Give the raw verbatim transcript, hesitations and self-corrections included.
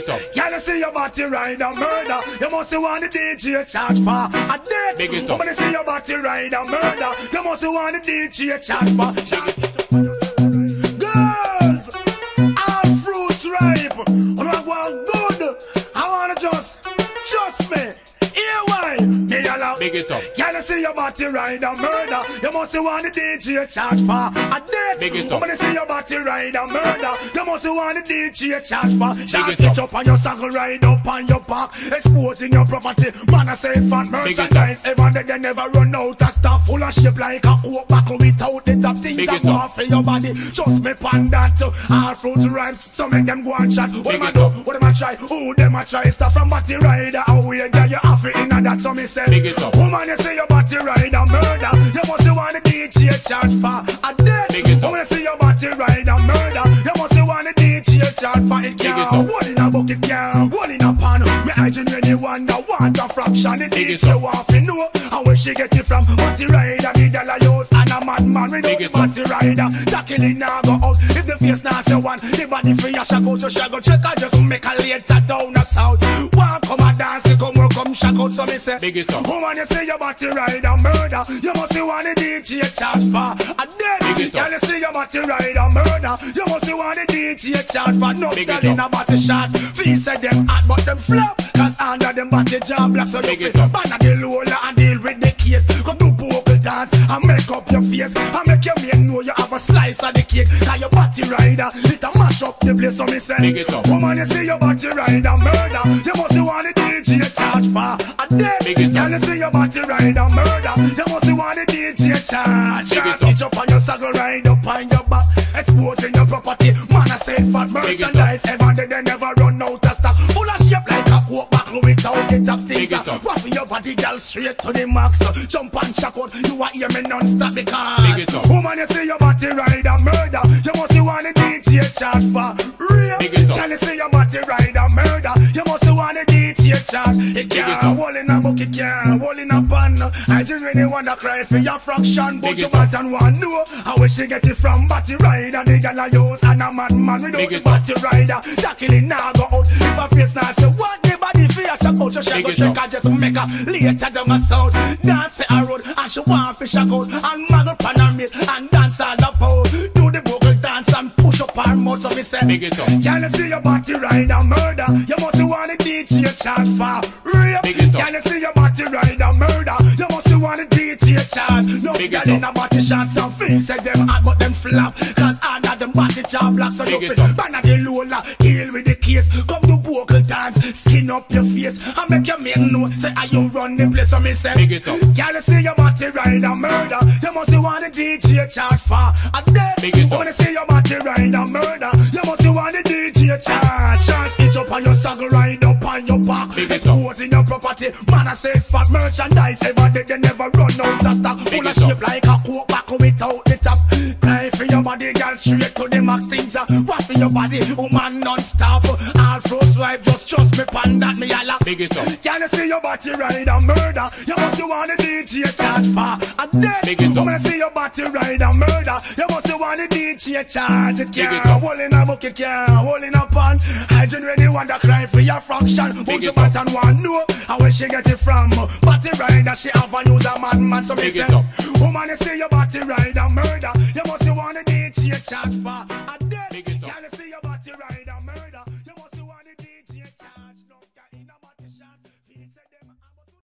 it up. Can you see your body ride a murder? You must want the D J charge for a death. Big it up. When you see your body ride a murder, you must want the D J charge for. Girls, all fruits ripe. And I want good. I wanna just trust me. Here why? Me allow. Big it up. Can you see your body ride a murder? You must want the D J charge for a death. Big it up. When you see your body ride a murder, you must want the D J charge for. Big it Pitch up. up on your saddle, ride up on your back, exposing your property. Man, I say fat merchandise. Ever they, they never run out of stuff. Full of shape like a coke buckle without the top things Big that it go up. for your body. Trust me, pan that. All fruit rhymes, so make them go and chat. What Big them I it do? up. What them I try? Who them I try? Stuff from body rider away, girl, you have it in that. So me say, Big it up. woman, you say your body rider murder. You must want the D J charge for a death. Big it up. Woman, you say your body rider murder. You must want the D J charge for it. Big it Can't up. one in a bucket, can't one in a pan. Me I genuinely wonder want a fraction. The Big D it J up. want to know how where she get it from. Body rider, the girl I use, and a madman without Big the it up. body rider. Tackling now go out. If the face now say one, the body for ya shall go to shall go check. I just make a later down the south. One come a dance, they come work, come shack out. So me say, Big it up. woman, you say your body rider murder. You must want the D J charge for a death. Big it up. Can you see your body rider murder? You must want the D J charge for no Big girl it in a up. body shots. Feel say them hot but them flop. Cause under them body jam black. So you Big fit it up. ban the lola and deal with the case. Come do vocal dance and make up your face. And make your man know you have a slice of the cake. Cause your body rider, it a mash up the place. So me say, Big it up. woman, you see your body rider murder. You must want the D J charge for a death. Big it up. Can you see your body rider murder? You must want the D J charge. Big it up. Pitch up on your saddle, ride up on your back, exposing your property. Man, I say fat Big it up. merchandise. Ever they, they never run out of stock. Full of shape like a coke buckle without the top things. Big it up. Rough your body, girl, straight to the max. Jump and shock out, you are hear me non-stop because Big it up. woman, you see your body rider murder. You must want the D J charge for real. Big it up. Can you see your body rider murder? You must want the D J charge. It Big it can't up. hold in a bucket, it can't hold in a pan. I just really wanna cry for your fraction, but Big you it up. want and want know how where she get it from. Body rider, the girl I use, and a madman without Big the it up. body rider. Tackling now go out. If a face now say what the body fear, she go to she Big go it check up. and just make her later down a sound. Dance a road and she want fish a out and muggle pan her meat and dance all the pole. Do the vocal dance and push up her mouth. So me say, Big it up. can you see your body rider murder? You must want the D J charge for rape. Big it up. Can you see your body rider murder? You must want the D J charge. No Big girl it in up. a body shot. Some feet say them hot but them flap. Cause under them body job black. So you Big it fit up. ban the lola, deal with the case. Come to vocal dance, skin up your face and make your man know. Say how you run the place. So me say, Big it up. can you see your body rider murder? You must want the D J charge for a death. Big it up. When you see your body rider murder, you must want the D J charge. Chance itch up on your saddle, ride up on your back, Big it up. exposing your property. Man, I say fat merchandise. Ever they, they never run out of stock. Big Full of it up. shape like a coke buckle without the top. Cry for your body, girl, straight to the max things. uh, What for your body, woman non-stop. All fruits wife, just trust me, pan that me a lock. Big it up. Can you see your body rider murder? You must want the D J charge for a death. Big it up. When I see your body rider murder, you must want the D J charge. It Big it can't up. hold in a bucket, can't hold in a pan. I genuinely wonder cry for your fraction. But Big you it up. and want know how where she get it from. Body rider, she have a use a madman. So me Big say, it up. woman, you see your body rider murder, you must want the D J charge for a